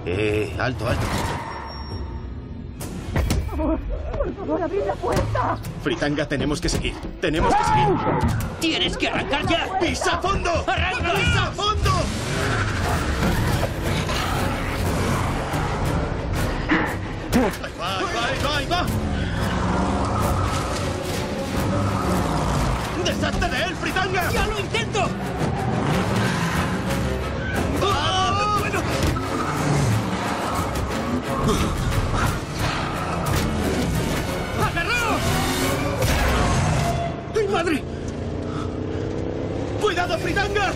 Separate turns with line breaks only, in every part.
Alto, alto.
Por favor, abrid la puerta.
Fritanga, tenemos que seguir. Tenemos que seguir.
¡Tienes que arrancar ya!
¡Pisa a fondo!
¡Arranca!
¡Pisa a fondo! ¡Ahí va, ahí va, ahí va, ahí va! ¡Deshazte de él, Fritanga!
¡Ya lo intento!
¡No puedo!
¡Agarraos!
¡Ay, madre! ¡Cuidado, Fritanga!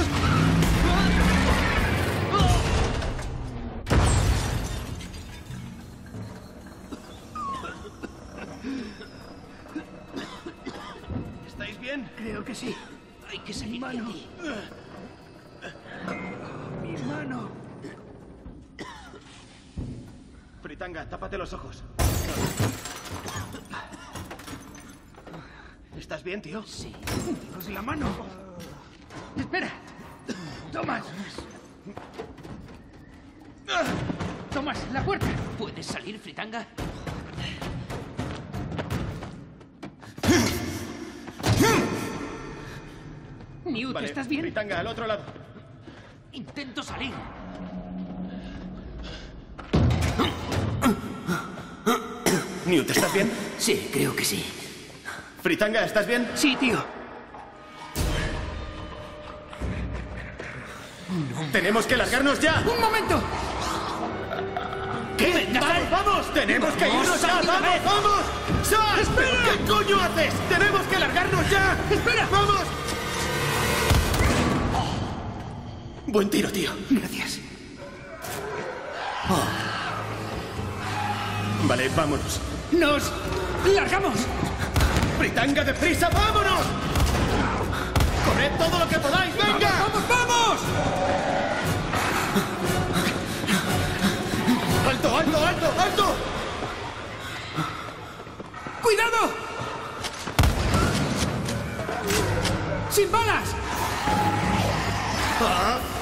¿Estáis bien?
Creo que sí.
Hay que salir de aquí.
Mi mano.
Fritanga, tápate los ojos. ¿Estás bien, tío?
Sí.
Dios, la mano. Espera. Tomás. Tomás, la puerta.
¿Puedes salir, Fritanga?
Newt,
Vale,
¿estás bien?
Fritanga, al otro lado.
Intento salir.
Newt, ¿estás bien?
Sí, creo que sí.
Fritanga, ¿estás bien?
Sí, tío.
¡Tenemos que largarnos ya!
¡Un momento!
¿Qué?
Venga,
¡Vamos,
sal.
vamos! ¡Tenemos que
Vamos,
irnos ya!
sal de una
¡Vamos,
vez.
vamos! ¡Sal!
¡Espera!
¿Qué coño haces? ¡Tenemos que largarnos ya!
¡Espera!
¡Vamos! Buen tiro, tío.
Gracias.
Vale, vámonos.
¡Nos largamos!
¡Fritanga, deprisa! ¡Vámonos! ¡Corred todo lo que podáis! ¡Venga!
¡Vamos, vamos!
¡Alto, alto, alto, alto!
¡Cuidado! ¡Sin balas!
¡Ah!